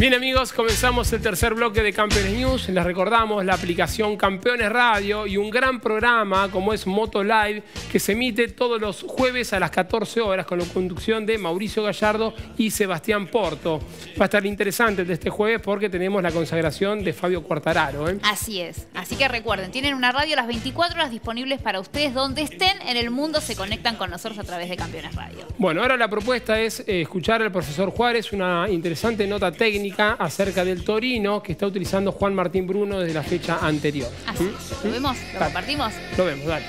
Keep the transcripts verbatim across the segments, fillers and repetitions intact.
Bien amigos, comenzamos el tercer bloque de Campeones News. Les recordamos la aplicación Campeones Radio y un gran programa como es Moto Live que se emite todos los jueves a las catorce horas con la conducción de Mauricio Gallardo y Sebastián Porto. Va a estar interesante de este jueves porque tenemos la consagración de Fabio Quartararo, ¿eh? Así es. Así que recuerden, tienen una radio las veinticuatro horas disponibles para ustedes. Donde estén en el mundo se conectan con nosotros a través de Campeones Radio. Bueno, ahora la propuesta es eh, escuchar al profesor Juárez una interesante nota técnica acerca del Torino que está utilizando Juan Martín Bruno desde la fecha anterior. Así ¿Mm? es. ¿Lo vemos? ¿Lo Dale. compartimos? Lo vemos, dale.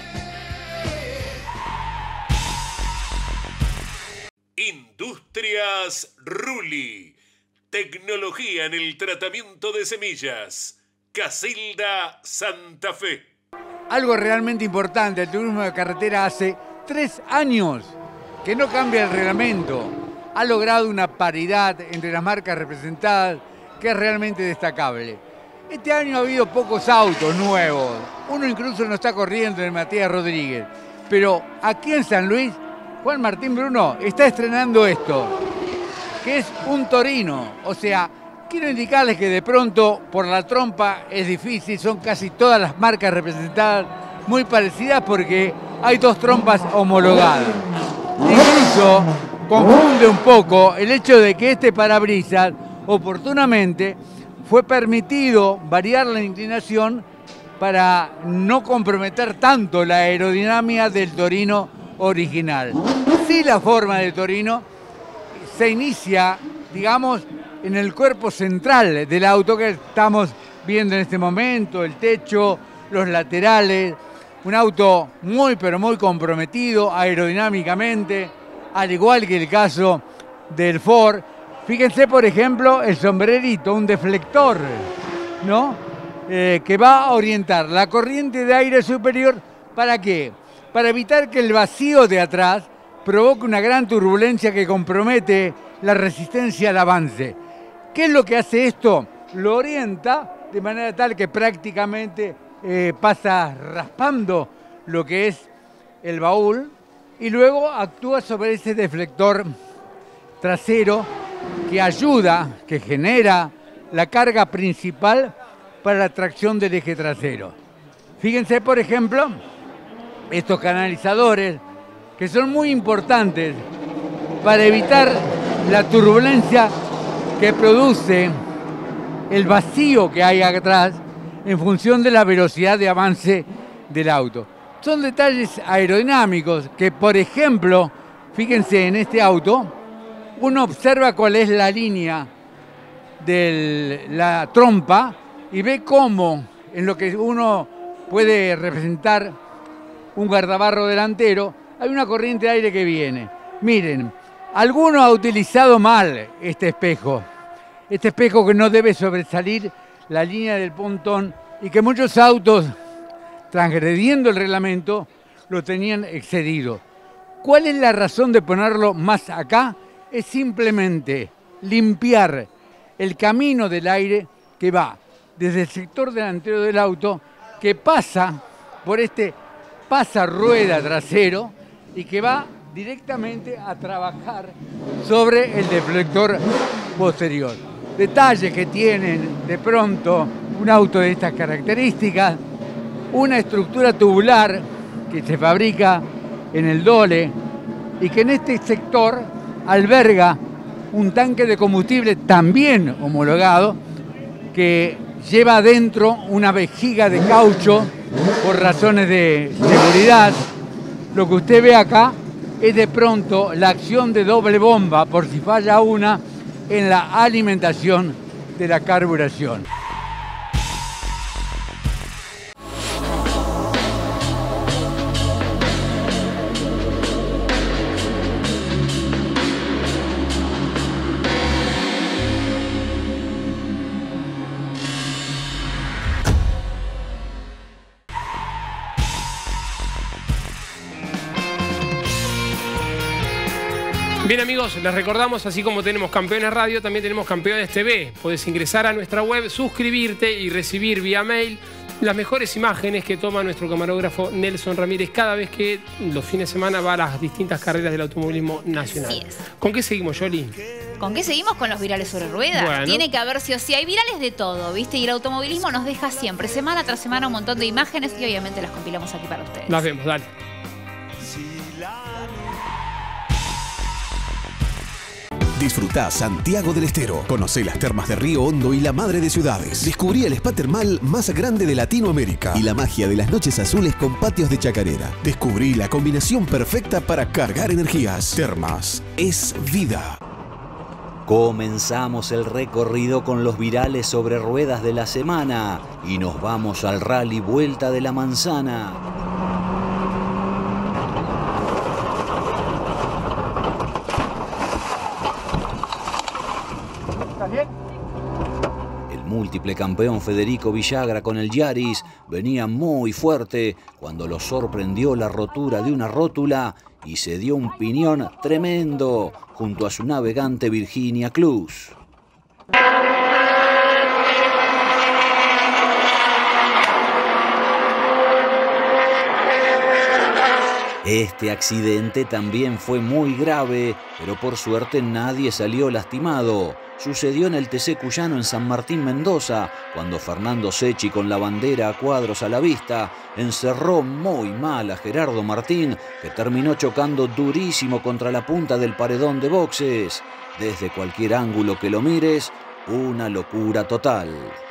Industrias Ruli. Tecnología en el tratamiento de semillas. Casilda, Santa Fe. Algo realmente importante, el turismo de carretera hace tres años que no cambia el reglamento. Ha logrado una paridad entre las marcas representadas que es realmente destacable. Este año ha habido pocos autos nuevos. Uno incluso no está corriendo en Matías Rodríguez. Pero aquí en San Luis, Juan Martín Bruno está estrenando esto, que es un Torino. O sea, quiero indicarles que de pronto por la trompa es difícil, son casi todas las marcas representadas muy parecidas porque hay dos trompas homologadas. Incluso confunde un poco el hecho de que este parabrisas oportunamente fue permitido variar la inclinación para no comprometer tanto la aerodinámica del Torino original. Sí, la forma del Torino se inicia, digamos, en el cuerpo central del auto que estamos viendo en este momento, el techo, los laterales, un auto muy pero muy comprometido aerodinámicamente, al igual que el caso del Ford. Fíjense, por ejemplo, el sombrerito, un deflector, ¿no? Eh, que va a orientar la corriente de aire superior, ¿para qué? Para evitar que el vacío de atrás provoque una gran turbulencia que compromete la resistencia al avance. ¿Qué es lo que hace esto? Lo orienta de manera tal que prácticamente eh, pasa raspando lo que es el baúl y luego actúa sobre ese deflector trasero que ayuda, que genera la carga principal para la tracción del eje trasero. Fíjense, por ejemplo, estos canalizadores que son muy importantes para evitar la turbulencia que produce el vacío que hay atrás en función de la velocidad de avance del auto. Son detalles aerodinámicos que, por ejemplo, fíjense en este auto, uno observa cuál es la línea de la trompa y ve cómo en lo que uno puede representar un guardabarro delantero, hay una corriente de aire que viene. Miren, alguno ha utilizado mal este espejo, este espejo que no debe sobresalir la línea del pontón y que muchos autos, transgrediendo el reglamento, lo tenían excedido. ¿Cuál es la razón de ponerlo más acá? Es simplemente limpiar el camino del aire que va desde el sector delantero del auto, que pasa por este pasarrueda trasero y que va directamente a trabajar sobre el deflector posterior. Detalles que tienen de pronto un auto de estas características, una estructura tubular que se fabrica en el Dole y que en este sector alberga un tanque de combustible también homologado que lleva adentro una vejiga de caucho por razones de seguridad. Lo que usted ve acá es de pronto la acción de doble bomba por si falla una en la alimentación de la carburación. Bien amigos, les recordamos, así como tenemos Campeones Radio, también tenemos Campeones T V. Podés ingresar a nuestra web, suscribirte y recibir vía mail las mejores imágenes que toma nuestro camarógrafo Nelson Ramírez cada vez que los fines de semana va a las distintas carreras del automovilismo nacional. Así es. ¿Con qué seguimos, Yoli? ¿Con qué seguimos? Con los virales sobre ruedas. Bueno. Tiene que haber sí o sí. Hay virales de todo, ¿viste? Y el automovilismo nos deja siempre, semana tras semana, un montón de imágenes y obviamente las compilamos aquí para ustedes. Las vemos, dale. Disfrutá Santiago del Estero. Conocé las termas de Río Hondo y la Madre de Ciudades. Descubrí el spa termal más grande de Latinoamérica y la magia de las noches azules con patios de chacarera. Descubrí la combinación perfecta para cargar energías. Termas es vida. Comenzamos el recorrido con los virales sobre ruedas de la semana y nos vamos al rally Vuelta de la Manzana. El múltiple campeón Federico Villagra con el Yaris venía muy fuerte cuando lo sorprendió la rotura de una rótula y se dio un piñón tremendo junto a su navegante Virginia Cluz. Este accidente también fue muy grave, pero por suerte nadie salió lastimado. Sucedió en el T C Cuyano en San Martín, Mendoza, cuando Fernando Secchi, con la bandera a cuadros a la vista, encerró muy mal a Gerardo Martín, que terminó chocando durísimo contra la punta del paredón de boxes. Desde cualquier ángulo que lo mires, una locura total.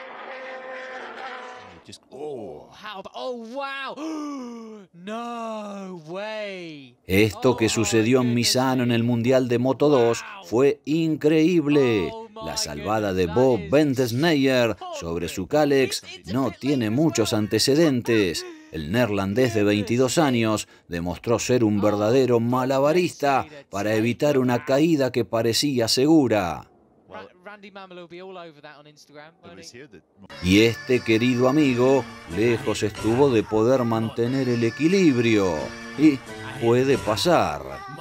Esto que sucedió en Misano en el Mundial de Moto dos fue increíble. La salvada de Bob Bentesmeyer sobre su Kalex no tiene muchos antecedentes. El neerlandés de veintidós años demostró ser un verdadero malabarista para evitar una caída que parecía segura. Y este querido amigo lejos estuvo de poder mantener el equilibrio. Y puede pasar.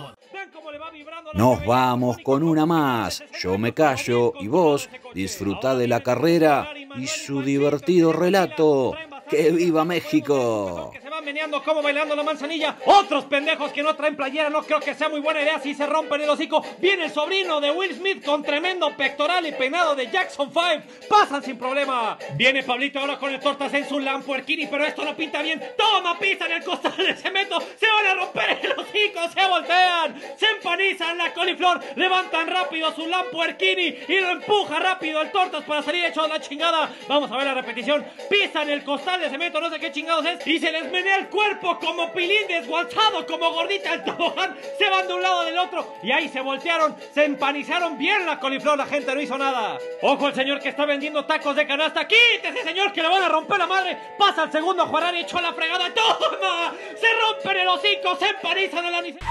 Nos vamos con una más. Yo me callo y vos disfrutá de la carrera y su divertido relato. ¡Que viva México! Que se van meneando como bailando la manzanilla. Otros pendejos que no traen playera. No creo que sea muy buena idea si se rompen el hocico. Viene el sobrino de Will Smith con tremendo pectoral y peinado de Jackson five. Pasan sin problema. Viene Pablito ahora con el tortas en su Lamborghini, pero esto no pinta bien. Toma, pisan el costal de cemento. Se van a romper el hocico. Se voltean. Se empanizan la coliflor. Levantan rápido su Lamborghini y lo empuja rápido el tortas para salir hecho la chingada. Vamos a ver la repetición. Pisan el costal de cemento, no sé qué chingados es, y se les menea el cuerpo como pilín desguanzado, como gordita el tobogán. Se van de un lado del otro y ahí se voltearon, se empanizaron bien la coliflor. La gente no hizo nada. Ojo el señor que está vendiendo tacos de canasta. Quítese, señor, que le van a romper la madre. Pasa el segundo Juarán y echó la fregada. ¡Toma! Se rompen el hocico, se empanizan a la ni...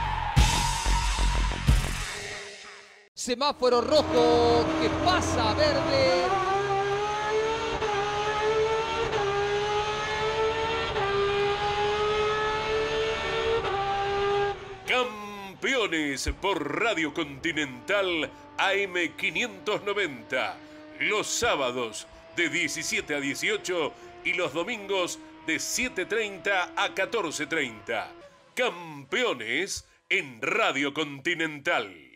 Semáforo rojo que pasa a verde. Campeones por Radio Continental A M quinientos noventa. Los sábados de diecisiete a dieciocho y los domingos de siete treinta a catorce treinta. Campeones en Radio Continental.